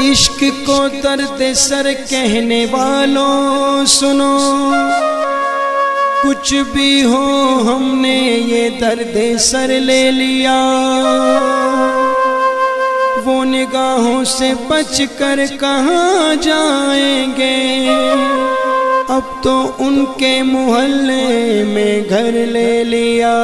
इश्क को दर्द सर कहने वालों सुनो, कुछ भी हो हमने ये दर्द सर ले लिया। वो निगाहों से बचकर कहाँ जाएंगे, अब तो उनके मोहल्ले में घर ले लिया।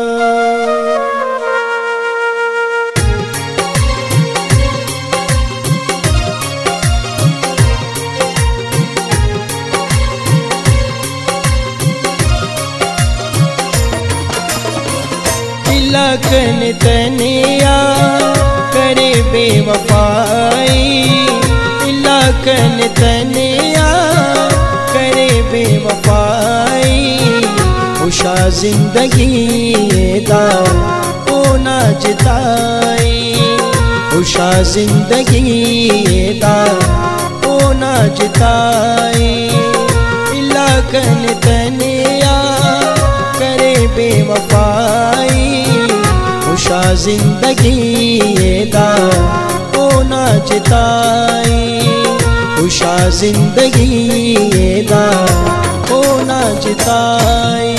लगन तनिया करे बेवफाई, लगन तनिया करे बेवफाई। उषा जिंदगी दा ओ ना जिताई, उषा जिंदगी दा ओ ना जिताई। लगन तनिया करे बेवफाई, उषा जिंदगी दा ओ ना जिताई, उषा जिंदगी दा ओ ना जिताई।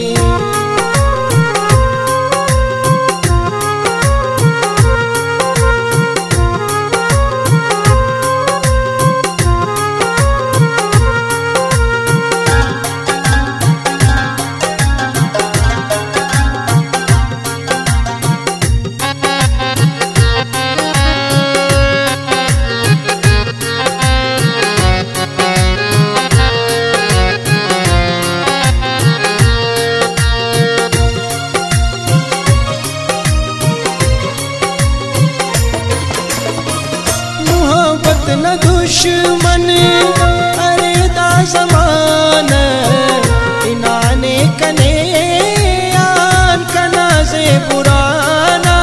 न दुश्मन अरे दा ज़मान, इनाने कने आन कना से पुराना।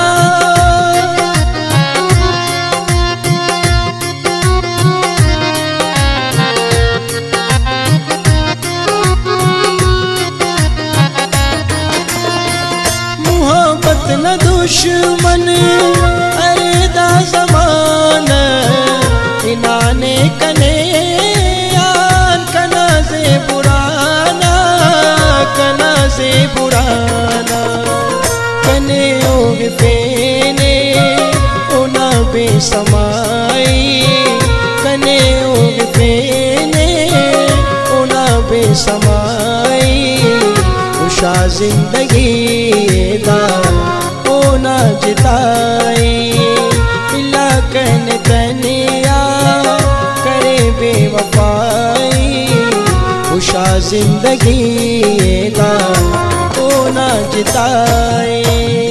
मोहब्बत न दुश्मन अरे दा ज़मान, इनाने कने आन कना से पुराना, कना से पुराना। कने ओग फेने ओना बेसमाई, कने ओग फेने ओना बेसमाई। उषा जिंदगी दा ओ ना जिताई, लगन तनिया करे बेवफाई। उषा जिंदगी दा ओ ना जिताई।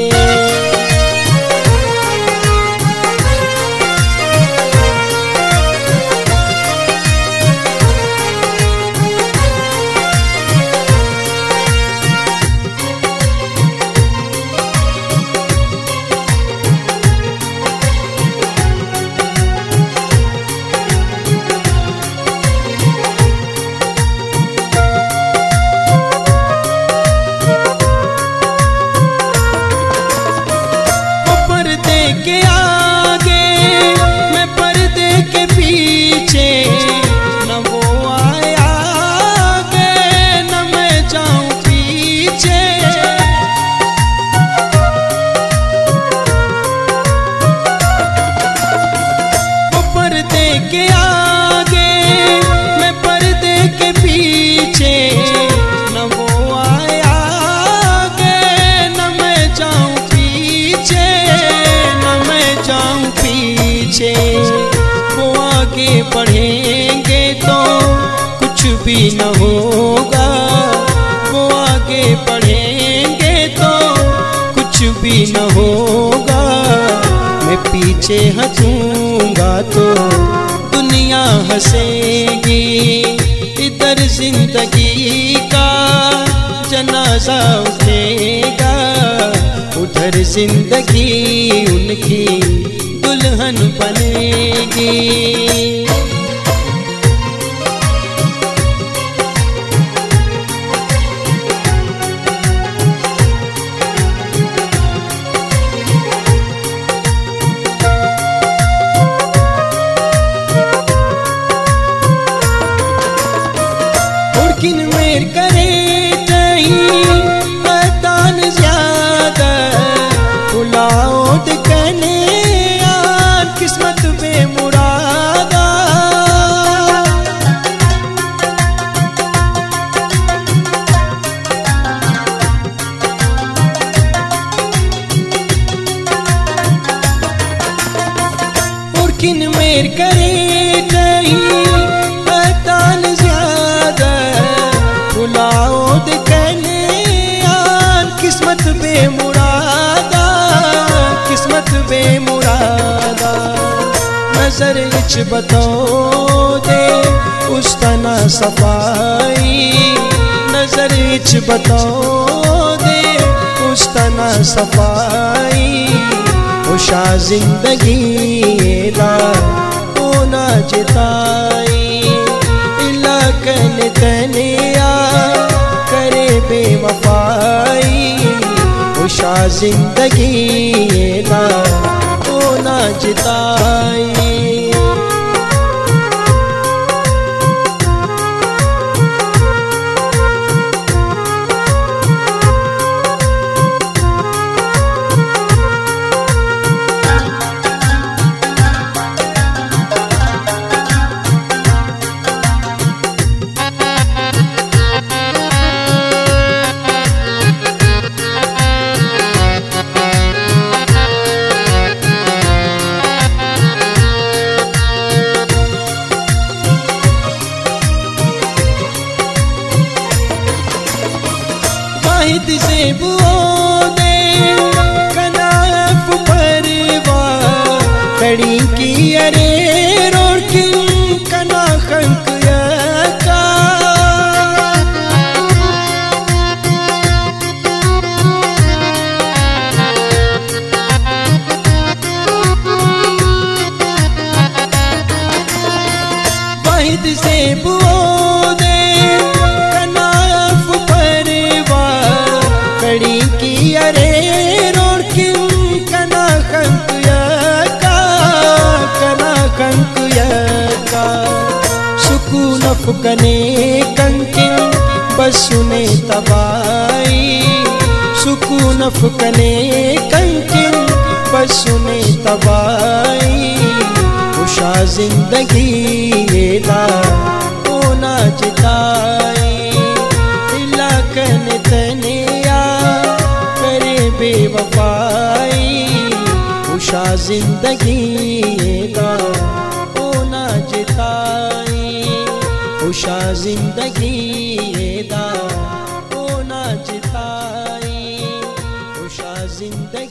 के आगे मैं पर्दे के पीछे, न वो आए आगे न मैं जाऊं पीछे। वो पर्दे के आगे मैं पर्दे के पीछे, न वो आए आगे न मैं जाऊं पीछे, जाऊं पीछे। वो आगे बढ़ेंगे तो कुछ भी न होगा, वो आगे बढ़ेंगे तो कुछ भी न होगा। मैं पीछे हंसूंगा तो दुनिया हंसेगी, इधर जिंदगी का जनाजा उठेगा, उधर जिंदगी उनकी दुल्हन बनेगी। देर करे कहीं अतान ज्यादा बुलाओ दे कहने आन किस्मत बेमुरादा किस्मत बेमुरादा नजर इच बताओ दे उस तना सफाई नजर इच बताओ दे उस तना सफाई उषा जिंदगी दा ओना जिताई इलाकन तनिया करे बेवफाई उषा जिंदगी दा ओना जिताई से बुओदे कनाफ परवा कड़ी की अरे रोड किन कना खंक यका वाहिद से बुओदे कड़ी की अरे रोड किन कना खंक यका सुकून फुकने कंकिन बसुने तबाई सुकून फुकने कंकिन बसुने तबाई उषा जिंदगी दा ओना जिताई इलाकन तनिया करे बेवफाई उषा जिंदगी दा ओना जिताई उषा जिंदगी दा ओना जिताई उषा जिंदगी